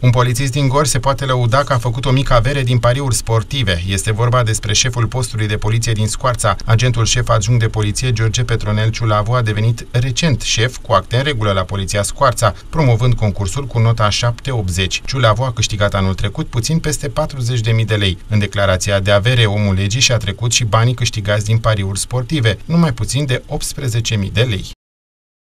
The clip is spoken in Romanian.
Un polițist din Gorj se poate lăuda că a făcut o mică avere din pariuri sportive. Este vorba despre șeful postului de poliție din Scoarța. Agentul șef adjunct de poliție George Petronel Ciulavu a devenit recent șef cu acte în regulă la Poliția Scoarța, promovând concursul cu nota 780. Ciulavu a câștigat anul trecut puțin peste 40.000 de lei. În declarația de avere, omul legii și-a trecut și banii câștigați din pariuri sportive, numai puțin de 18.000 de lei.